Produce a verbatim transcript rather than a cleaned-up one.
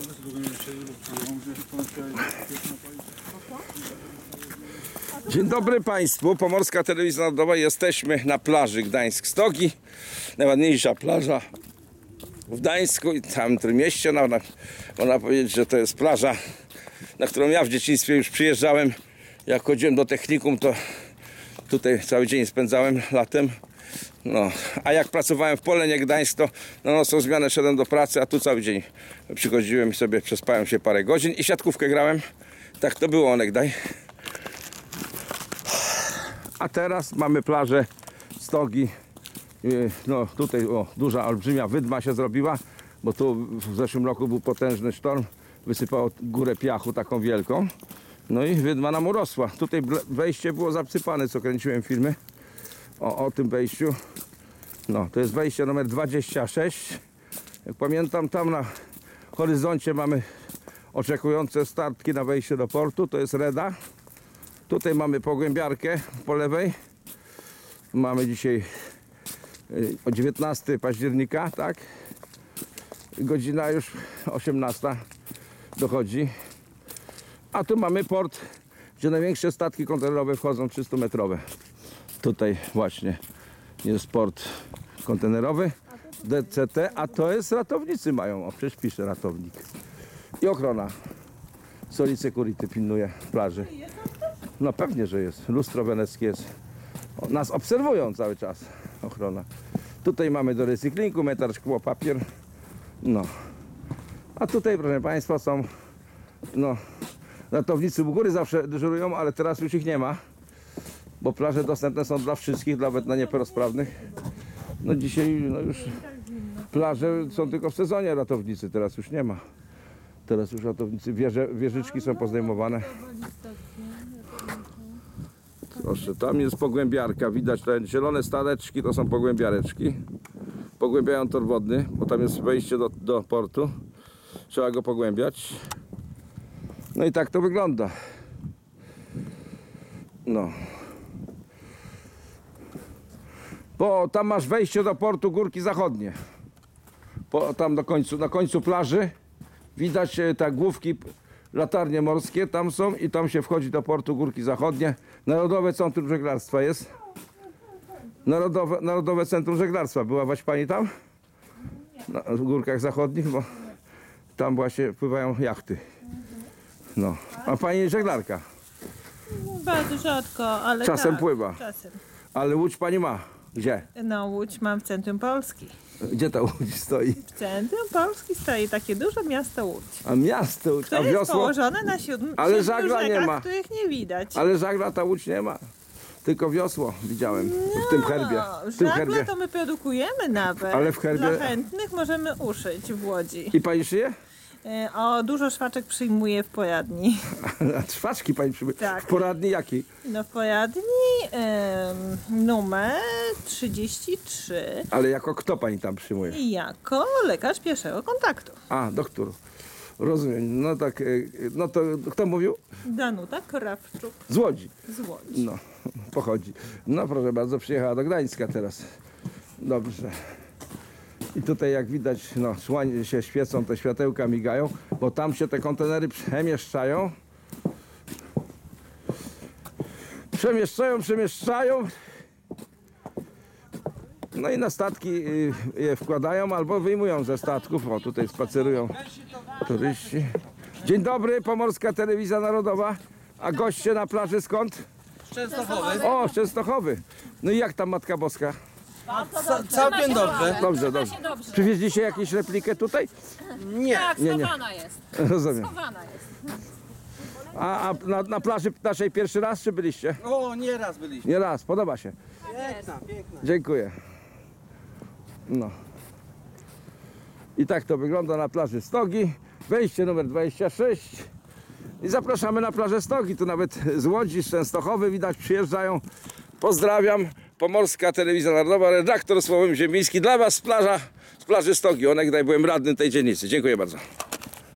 Dzień dobry Państwu, Pomorska Telewizja Narodowa. Jesteśmy na plaży Gdańsk-Stogi. Najładniejsza plaża w Gdańsku i tam w tym mieście. Można, można powiedzieć, że to jest plaża, na którą ja w dzieciństwie już przyjeżdżałem. Jak chodziłem do technikum, to tutaj cały dzień spędzałem latem. No, a jak pracowałem w Polenie Gdańsk, to na nocną zmianę szedłem do pracy, a tu cały dzień przychodziłem i sobie przespałem się parę godzin i siatkówkę grałem. Tak to było onegdaj. A teraz mamy plażę Stogi. No tutaj o, duża, olbrzymia wydma się zrobiła, bo tu w zeszłym roku był potężny sztorm. Wysypało górę piachu taką wielką. No i wydma nam urosła. Tutaj wejście było zasypane, co kręciłem filmy o, o tym wejściu. No, to jest wejście numer dwadzieścia sześć. Jak pamiętam, tam na horyzoncie mamy oczekujące statki na wejście do portu. To jest Reda. Tutaj mamy pogłębiarkę po lewej. Mamy dzisiaj o dziewiętnastego października, tak? Godzina już osiemnasta dochodzi. A tu mamy port, gdzie największe statki kontenerowe wchodzą, trzystumetrowe. Tutaj właśnie jest port kontenerowy D C T, a to jest ratownicy mają, o przecież pisze ratownik. I ochrona. Soli Security pilnuje plaży. No pewnie, że jest. Lustro weneckie jest. O, nas obserwują cały czas. Ochrona. Tutaj mamy do recyklingu, metal, szkło, papier. No. A tutaj, proszę Państwa, są no, ratownicy u góry zawsze dyżurują, ale teraz już ich nie ma. Bo plaże dostępne są dla wszystkich, nawet na niepełnosprawnych. No dzisiaj no już plaże są tylko w sezonie ratownicy, teraz już nie ma. Teraz już ratownicy, wieże, wieżyczki są pozdejmowane. Proszę, tam jest pogłębiarka, widać te zielone staleczki, to są pogłębiareczki. Pogłębiają tor wodny, bo tam jest wejście do, do portu. Trzeba go pogłębiać. No i tak to wygląda. No. Bo tam masz wejście do portu Górki Zachodnie. Po, tam do końcu, na końcu plaży widać te główki, latarnie morskie tam są i tam się wchodzi do portu Górki Zachodnie. Narodowe Centrum Żeglarstwa jest. Narodowe, Narodowe Centrum Żeglarstwa. Byłaś Pani tam? Na Górkach Zachodnich, bo tam właśnie pływają jachty. No. A Pani żeglarka? Bardzo rzadko, ale Czasem tak, pływa. Czasem. Ale łódź Pani ma. Gdzie? No, łódź mam w centrum Polski. Gdzie ta łódź stoi? W centrum Polski stoi takie duże miasto Łódź. A miasto, a To jest wiosło? położone na siódmym, Ale siedmiu żagla nie rzekach, ma. których nie widać. Ale żagla ta łódź nie ma. Tylko wiosło widziałem w tym herbie. W tym Żagle herbie. to my produkujemy nawet. Ale w herbie- Dla chętnych możemy uszyć w Łodzi. I Pani szyje? E, O, dużo szwaczek przyjmuję w pojadni. A szwaczki Pani przybyła? Tak. W poradni jakiej? No w pojadni em, numer trzydzieści trzy Ale jako kto Pani tam przyjmuje? i jako lekarz pierwszego kontaktu. A, doktor. Rozumiem. No tak, e, no to kto mówił? Danuta Krawczuk Z Łodzi. z Łodzi. No, pochodzi. No proszę bardzo, przyjechała do Gdańska teraz. Dobrze. I tutaj jak widać, no słońce się świecą, te światełka migają, bo tam się te kontenery przemieszczają. Przemieszczają, przemieszczają. No i na statki y, je wkładają albo wyjmują ze statków. O, tutaj spacerują turyści. Dzień dobry, Pomorska Telewizja Narodowa. A goście na plaży skąd? Częstochowy. O, z Częstochowy. No i jak tam Matka Boska? Ca całkiem dobrze. Dobrze, dobrze. Przywieźliście jakieś replikę tutaj? Nie. Tak, Nie, nie. schowana jest. Rozumiem. Schowana jest. A, a na, na plaży naszej pierwszy raz czy byliście? O, nie raz byliśmy. Nie raz, podoba się. Piękna, piękna. Dziękuję. No. I tak to wygląda na plaży Stogi. Wejście numer dwadzieścia sześć. I zapraszamy na plażę Stogi. Tu nawet z Łodzi, z Częstochowy widać przyjeżdżają. Pozdrawiam. Pomorska Telewizja Narodowa, redaktor Sławomir Ziemiński. Dla Was z plaża, z plaży Stogi. Onegdaj byłem radnym tej dzielnicy. Dziękuję bardzo.